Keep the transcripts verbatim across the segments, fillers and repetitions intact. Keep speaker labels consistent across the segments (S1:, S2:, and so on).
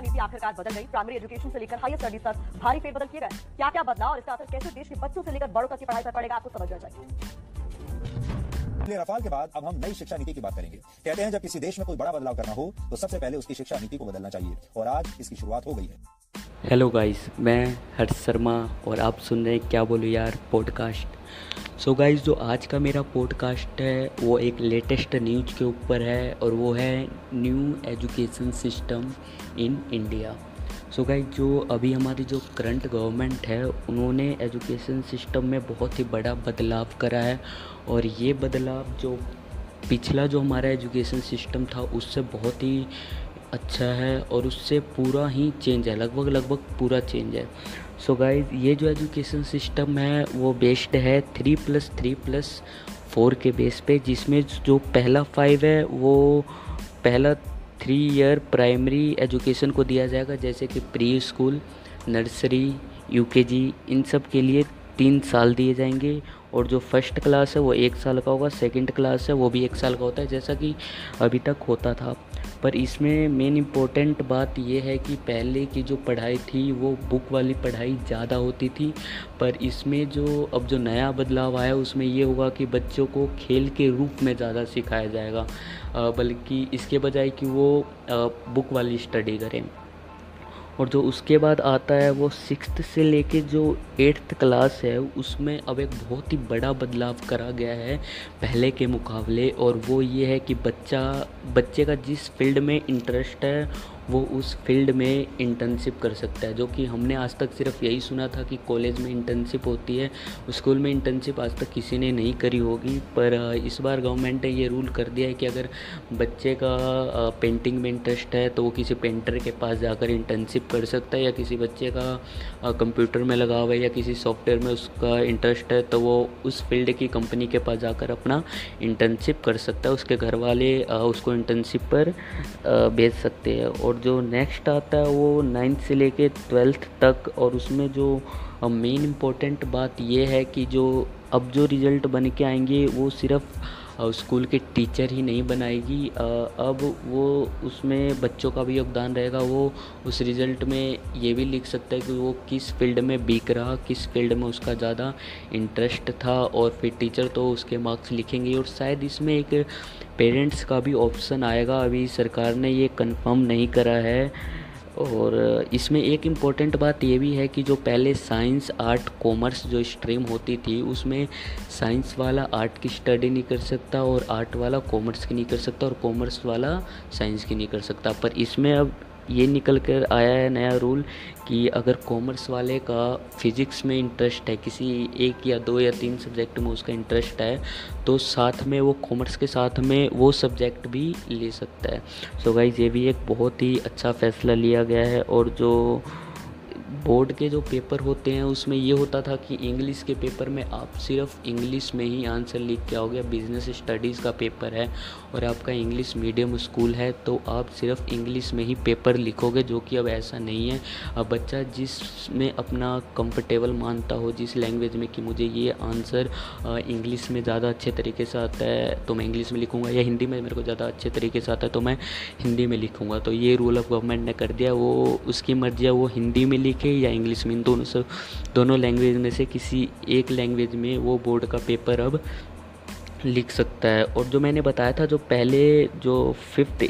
S1: नीति आखिरकार बदल गई। प्राइमरी एजुकेशन से लेकर हायर स्टडीज तक भारी फेरबदल किए गए। क्या क्या बदला और इसका असर कैसे देश के बच्चों से लेकर बड़ों तक की पढ़ाई पर पड़ेगा, आपको समझना चाहिए।
S2: रफाल के बाद अब हम नई शिक्षा नीति की बात करेंगे। कहते हैं जब किसी देश में कोई बड़ा बदलाव करना हो तो सबसे पहले उसकी शिक्षा नीति को बदलना चाहिए, और आज इसकी शुरुआत हो गई है।
S3: हेलो गाइस, मैं हर्ष शर्मा और आप सुन रहे हैं क्या बोलूं यार पॉडकास्ट। सो गाइस, जो आज का मेरा पॉडकास्ट है वो एक लेटेस्ट न्यूज़ के ऊपर है और वो है new education system in India. So guys, जो अभी हमारी जो करंट गवर्नमेंट है उन्होंने एजुकेशन सिस्टम में बहुत ही बड़ा बदलाव करा है, और ये बदलाव जो पिछला जो हमारा एजुकेशन सिस्टम था उससे बहुत ही अच्छा है और उससे पूरा ही चेंज है, लगभग लगभग पूरा चेंज है। सो गाइस, ये जो एजुकेशन सिस्टम है वो बेस्ड है three plus three plus four के बेस पे, जिसमें जो पहला फाइव है वो पहला थ्री ईयर प्राइमरी एजुकेशन को दिया जाएगा, जैसे कि प्री स्कूल, नर्सरी, यूकेजी, इन सब के लिए तीन साल दिए जाएंगे। और जो फर्स्ट क्लास है वो एक साल का होगा, सेकंड क्लास है वो भी एक साल का होता है, जैसा कि अभी तक होता था। पर इसमें मेन इम्पोर्टेंट बात ये है कि पहले की जो पढ़ाई थी वो बुक वाली पढ़ाई ज़्यादा होती थी, पर इसमें जो अब जो नया बदलाव आया उसमें ये होगा कि बच्चों को खेल के रूप में ज़्यादा सिखाया जाएगा, बल्कि इसके बजाय कि वो बुक वाली स्टडी करें। और जो उसके बाद आता है वो सिक्स्थ से लेके जो एट्थ क्लास है उसमें अब एक बहुत ही बड़ा बदलाव करा गया है पहले के मुकाबले, और वो ये है कि बच्चा बच्चे का जिस फील्ड में इंटरेस्ट है वो उस फील्ड में इंटर्नशिप कर सकता है। जो कि हमने आज तक सिर्फ यही सुना था कि कॉलेज में इंटर्नशिप होती है, स्कूल में इंटर्नशिप आज तक किसी ने नहीं करी होगी। पर इस बार गवर्नमेंट ने ये रूल कर दिया है कि अगर बच्चे का पेंटिंग में इंटरेस्ट है तो वो किसी पेंटर के पास जाकर इंटर्नशिप कर सकता है, या किसी बच्चे का कंप्यूटर में लगा हुआ है या किसी सॉफ्टवेयर में उसका इंटरेस्ट है तो वो उस फील्ड की कंपनी के पास जाकर अपना इंटर्नशिप कर सकता है। उसके घर वाले उसको इंटर्नशिप पर भेज सकते हैं। और जो नेक्स्ट आता है वो नाइन्थ से लेके ट्वेल्थ तक, और उसमें जो मेन इम्पोर्टेंट बात ये है कि जो अब जो रिज़ल्ट बन के आएंगे वो सिर्फ स्कूल के टीचर ही नहीं बनाएगी, अब वो उसमें बच्चों का भी योगदान रहेगा। वो उस रिज़ल्ट में ये भी लिख सकता है कि वो किस फील्ड में बिक रहा, किस फील्ड में उसका ज़्यादा इंटरेस्ट था, और फिर टीचर तो उसके मार्क्स लिखेंगे। और शायद इसमें एक पेरेंट्स का भी ऑप्शन आएगा, अभी सरकार ने ये कंफर्म नहीं करा है। और इसमें एक इम्पॉर्टेंट बात ये भी है कि जो पहले साइंस, आर्ट, कॉमर्स जो स्ट्रीम होती थी उसमें साइंस वाला आर्ट की स्टडी नहीं कर सकता और आर्ट वाला कॉमर्स की नहीं कर सकता और कॉमर्स वाला साइंस की नहीं कर सकता। पर इसमें अब ये निकल कर आया है नया रूल कि अगर कॉमर्स वाले का फिज़िक्स में इंटरेस्ट है, किसी एक या दो या तीन सब्जेक्ट में उसका इंटरेस्ट है, तो साथ में वो कॉमर्स के साथ में वो सब्जेक्ट भी ले सकता है। सो गाइस, ये भी एक बहुत ही अच्छा फैसला लिया गया है। और जो बोर्ड के जो पेपर होते हैं उसमें ये होता था कि इंग्लिश के पेपर में आप सिर्फ इंग्लिश में ही आंसर लिख के आओगे। बिजनेस स्टडीज़ का पेपर है और आपका इंग्लिश मीडियम स्कूल है तो आप सिर्फ इंग्लिश में ही पेपर लिखोगे, जो कि अब ऐसा नहीं है। अब बच्चा जिसमें अपना कंफर्टेबल मानता हो, जिस लैंग्वेज में कि मुझे ये आंसर इंग्लिश में ज़्यादा अच्छे तरीके से आता है तो मैं इंग्लिश में लिखूँगा, या हिंदी में मेरे को ज़्यादा अच्छे तरीके से आता है तो मैं हिंदी में लिखूँगा। तो ये रूल अब गवर्नमेंट ने कर दिया, वो उसकी मर्जी है वो हिंदी में लिखे या इंग्लिश में, इन दोनों से दोनों लैंग्वेज में से किसी एक लैंग्वेज में वो बोर्ड का पेपर अब लिख सकता है। और जो मैंने बताया था, जो पहले जो फिफ्थ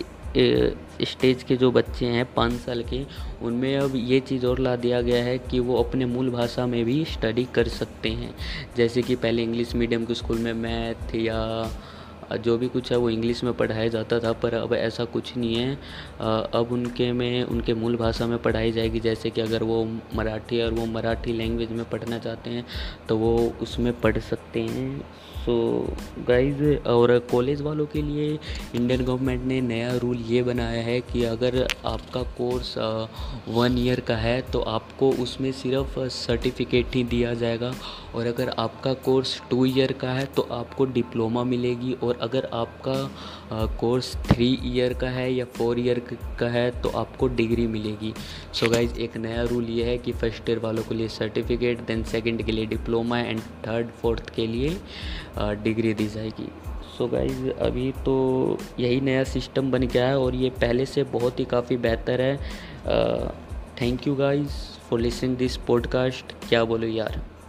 S3: स्टेज के जो बच्चे हैं पाँच साल के, उनमें अब ये चीज़ और ला दिया गया है कि वो अपने मूल भाषा में भी स्टडी कर सकते हैं। जैसे कि पहले इंग्लिश मीडियम के स्कूल में मैथ या जो भी कुछ है वो इंग्लिश में पढ़ाया जाता था, पर अब ऐसा कुछ नहीं है। अब उनके में उनके मूल भाषा में पढ़ाई जाएगी। जैसे कि अगर वो मराठी और वो मराठी लैंग्वेज में पढ़ना चाहते हैं तो वो उसमें पढ़ सकते हैं। सो गाइज़, और कॉलेज वालों के लिए इंडियन गवर्नमेंट ने नया रूल ये बनाया है कि अगर आपका कोर्स वन ईयर का है तो आपको उसमें सिर्फ सर्टिफिकेट ही दिया जाएगा, और अगर आपका कोर्स टू ईयर का है तो आपको डिप्लोमा मिलेगी, और अगर आपका कोर्स थ्री ईयर का है या फोर ईयर का है तो आपको डिग्री मिलेगी। सो गाइज़, एक नया रूल ये है कि फर्स्ट ईयर वालों के लिए सर्टिफिकेट, देन सेकंड के लिए डिप्लोमा, एंड थर्ड फोर्थ के लिए डिग्री दी जाएगी। सो गाइज़ अभी तो यही नया सिस्टम बन गया है और ये पहले से बहुत ही काफ़ी बेहतर है। Thank you guys for listening this podcast. क्या बोलो यार।